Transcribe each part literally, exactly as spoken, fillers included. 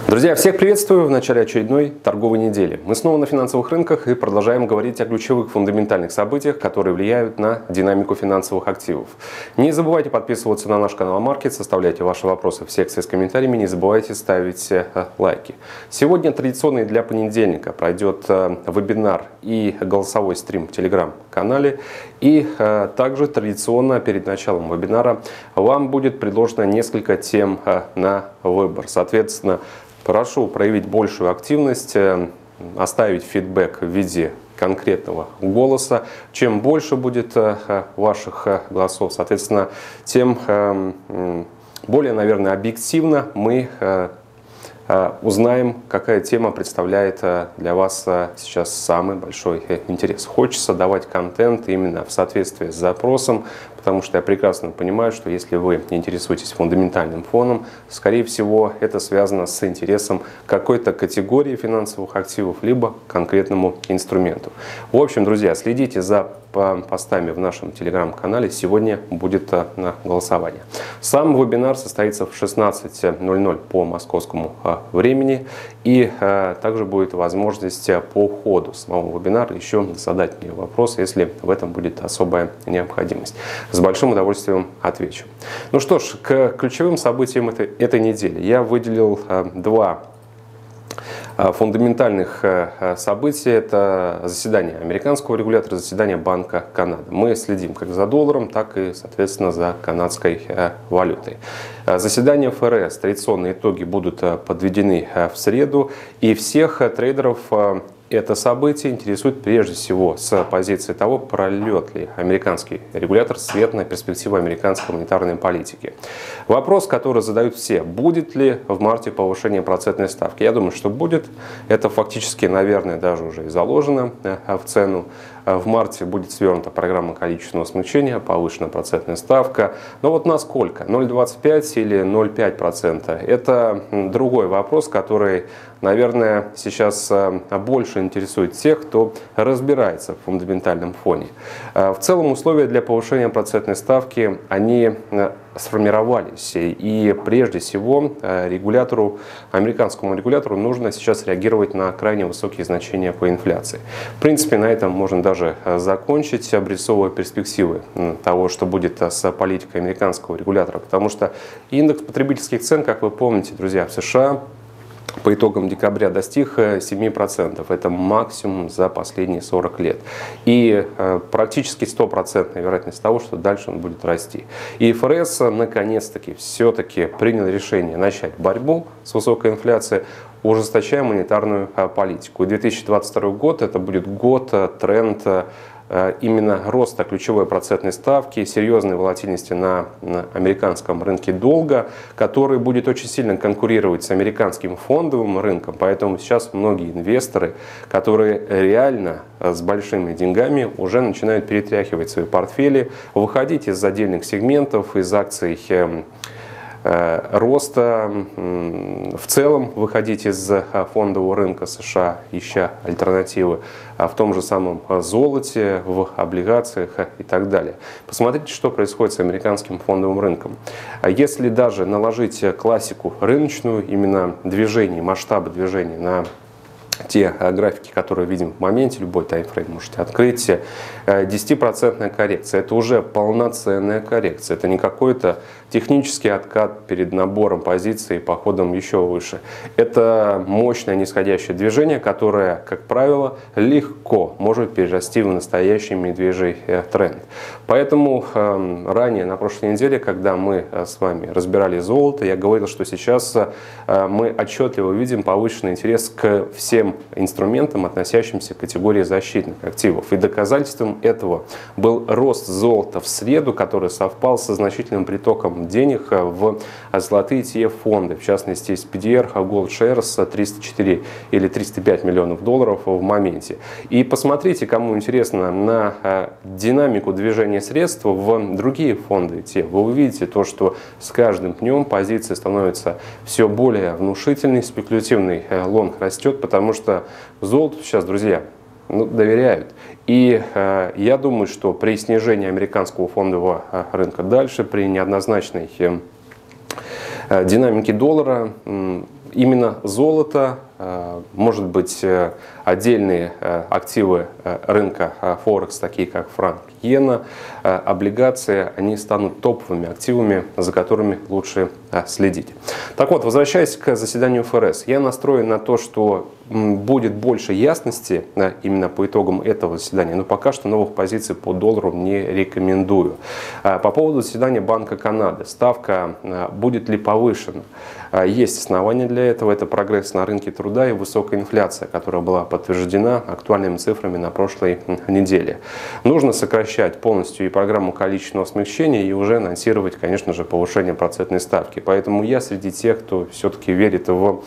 Друзья, всех приветствую в начале очередной торговой недели. Мы снова на финансовых рынках и продолжаем говорить о ключевых фундаментальных событиях, которые влияют на динамику финансовых активов. Не забывайте подписываться на наш канал Markets, оставляйте ваши вопросы в секции с комментариями, не забывайте ставить лайки. Сегодня традиционный для понедельника пройдет вебинар и голосовой стрим в телеграм-канале. И также традиционно перед началом вебинара вам будет предложено несколько тем на выбор. Соответственно, прошу проявить большую активность, оставить фидбэк в виде конкретного голоса. Чем больше будет ваших голосов, соответственно, тем более, наверное, объективно мы узнаем, какая тема представляет для вас сейчас самый большой интерес. Хочется давать контент именно в соответствии с запросом, потому что я прекрасно понимаю, что если вы интересуетесь фундаментальным фоном, скорее всего, это связано с интересом какой-то категории финансовых активов, либо конкретному инструменту. В общем, друзья, следите за постами в нашем телеграм-канале. Сегодня будет на голосование. Сам вебинар состоится в шестнадцать ноль ноль по московскому времени. И также будет возможность по ходу самого вебинара еще задать мне вопрос, если в этом будет особая необходимость. С большим удовольствием отвечу. Ну что ж, к ключевым событиям этой, этой недели я выделил два фундаментальных событий. Это заседание американского регулятора, заседание Банка Канады. Мы следим как за долларом, так и, соответственно, за канадской валютой. Заседание эф эр эс, традиционные итоги будут подведены в среду, и всех трейдеров это событие интересует прежде всего с позиции того, прольет ли американский регулятор свет на перспективу американской монетарной политики. Вопрос, который задают все: будет ли в марте повышение процентной ставки? Я думаю, что будет. Это фактически, наверное, даже уже и заложено в цену. В марте будет свернута программа количественного смягчения, повышена процентная ставка. Но вот насколько? ноль целых двадцать пять сотых или ноль целых пять десятых процента? Это другой вопрос, который, наверное, сейчас больше интересует тех, кто разбирается в фундаментальном фоне. В целом условия для повышения процентной ставки, они сформировались. И прежде всего регулятору, американскому регулятору нужно сейчас реагировать на крайне высокие значения по инфляции. В принципе, на этом можно даже закончить, обрисовывая перспективы того, что будет с политикой американского регулятора. Потому что индекс потребительских цен, как вы помните, друзья, в США по итогам декабря достиг семи процентов. Это максимум за последние сорок лет. И э, практически стопроцентная вероятность того, что дальше он будет расти. И эф эр эс наконец-таки все-таки принял решение начать борьбу с высокой инфляцией, ужесточая монетарную э, политику. И две тысячи двадцать второй год это будет год э, тренд э, именно роста ключевой процентной ставки, серьезной волатильности на, на американском рынке долга, который будет очень сильно конкурировать с американским фондовым рынком. Поэтому сейчас многие инвесторы, которые реально с большими деньгами, уже начинают перетряхивать свои портфели, выходить из отдельных сегментов, из акций роста, в целом выходить из фондового рынка США, ища альтернативы в том же самом золоте, в облигациях и так далее. Посмотрите, что происходит с американским фондовым рынком. Если даже наложить классику рыночную, именно движение, масштабы движения на те графики, которые видим в моменте, любой таймфрейм можете открыть, десятипроцентная коррекция. Это уже полноценная коррекция. Это не какой-то технический откат перед набором позиций и походом еще выше. Это мощное нисходящее движение, которое, как правило, легко может перерасти в настоящий медвежий тренд. Поэтому ранее, на прошлой неделе, когда мы с вами разбирали золото, я говорил, что сейчас мы отчетливо видим повышенный интерес к всем инструментам, относящимся к категории защитных активов. И доказательством этого был рост золота в среду, который совпал со значительным притоком денег в золотые и и эф-фонды, в частности, эс пи ди ар Gold Shares триста четыре или триста пять миллионов долларов в моменте. И посмотрите, кому интересно, на динамику движения средств в другие фонды и и эф. Вы увидите то, что с каждым днем позиция становится все более внушительной, спекулятивный лонг растет, потому что золоту сейчас, друзья, ну, доверяют. И э, я думаю, что при снижении американского фондового рынка дальше, при неоднозначной э, динамике доллара, э, именно золото, может быть, отдельные активы рынка Форекс, такие как франк, иена, облигации, они станут топовыми активами, за которыми лучше следить. Так вот, возвращаясь к заседанию эф эр эс, я настроен на то, что будет больше ясности именно по итогам этого заседания, но пока что новых позиций по доллару не рекомендую. По поводу заседания Банка Канады, ставка будет ли повышена? Есть основания для этого, это прогресс на рынке труда и высокая инфляция, которая была подтверждена актуальными цифрами на прошлой неделе. Нужно сокращать полностью и программу количественного смягчения и уже анонсировать, конечно же, повышение процентной ставки. Поэтому я среди тех, кто все-таки верит в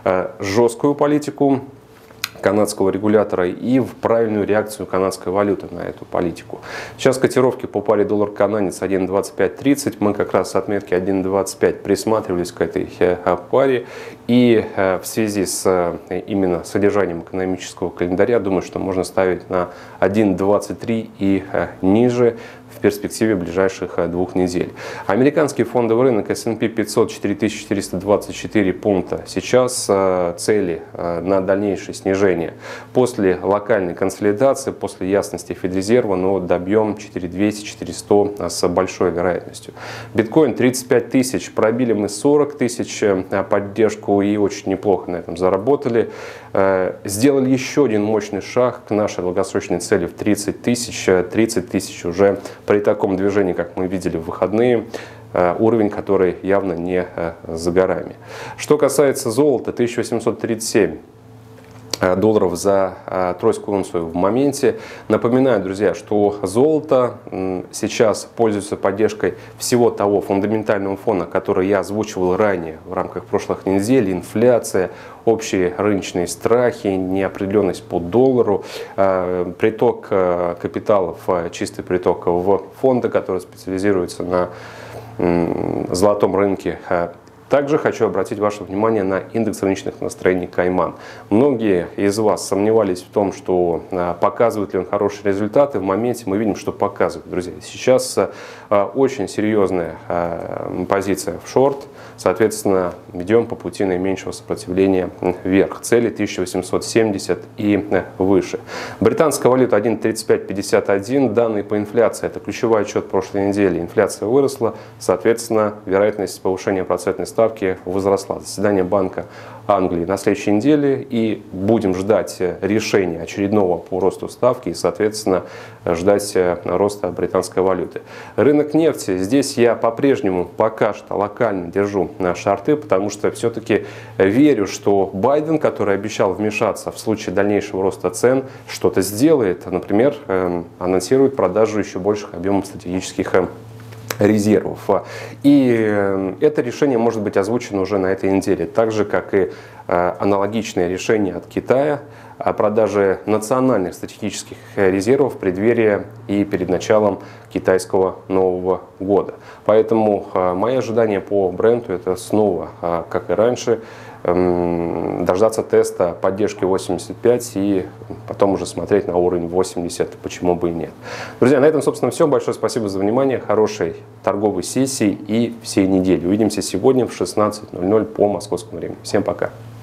жесткую политику канадского регулятора и в правильную реакцию канадской валюты на эту политику. Сейчас котировки по паре доллар-канадец один двадцать пять тридцать. Мы как раз с отметки один двадцать пять присматривались к этой паре. И в связи с именно содержанием экономического календаря, думаю, что можно ставить на один двадцать три и ниже в перспективе ближайших двух недель. Американский фондовый рынок эс энд пи пятьсот четыре тысячи четыреста двадцать четыре пункта. Сейчас цели на дальнейшее снижение. После локальной консолидации, после ясности Федрезерва, но добьем четыре двести — четыре сто с большой вероятностью. Биткоин тридцать пять тысяч, пробили мы сорок тысяч поддержку и очень неплохо на этом заработали. Сделали еще один мощный шаг к нашей долгосрочной цели в тридцать тысяч. тридцать тысяч уже при таком движении, как мы видели в выходные, уровень, который явно не за горами. Что касается золота, тысяча восемьсот тридцать семь долларов за тройскую унцию в моменте. Напоминаю, друзья, что золото сейчас пользуется поддержкой всего того фундаментального фона, который я озвучивал ранее в рамках прошлых недель. Инфляция, общие рыночные страхи, неопределенность по доллару, приток капиталов, чистый приток в фонды, которые специализируются на золотом рынке. Также хочу обратить ваше внимание на индекс рыночных настроений Кайман. Многие из вас сомневались в том, что показывает ли он хорошие результаты. В моменте мы видим, что показывает, друзья. Сейчас очень серьезная позиция в шорт. Соответственно, идем по пути наименьшего сопротивления вверх. Цели тысяча восемьсот семьдесят и выше. Британская валюта один тридцать пять пятьдесят один. Данные по инфляции. Это ключевой отчет прошлой недели. Инфляция выросла. Соответственно, вероятность повышения процентной ставки возросла. Заседание Банка Англии на следующей неделе. И будем ждать решения очередного по росту ставки. И, соответственно, ждать роста британской валюты. Рынок нефти. Здесь я по-прежнему пока что локально держу на шорты, потому что все-таки верю, что Байден, который обещал вмешаться в случае дальнейшего роста цен, что-то сделает. Например, анонсирует продажу еще больших объемов стратегических резервов. И это решение может быть озвучено уже на этой неделе, так же, как и аналогичное решение от Китая о продаже национальных стратегических резервов в преддверии и перед началом китайского Нового года. Поэтому мои ожидания по бренду это снова, как и раньше, дождаться теста поддержки восемьдесят пять и потом уже смотреть на уровень восемьдесят, почему бы и нет. Друзья, на этом, собственно, все. Большое спасибо за внимание, хорошей торговой сессии и всей недели. Увидимся сегодня в шестнадцать ноль ноль по московскому времени. Всем пока!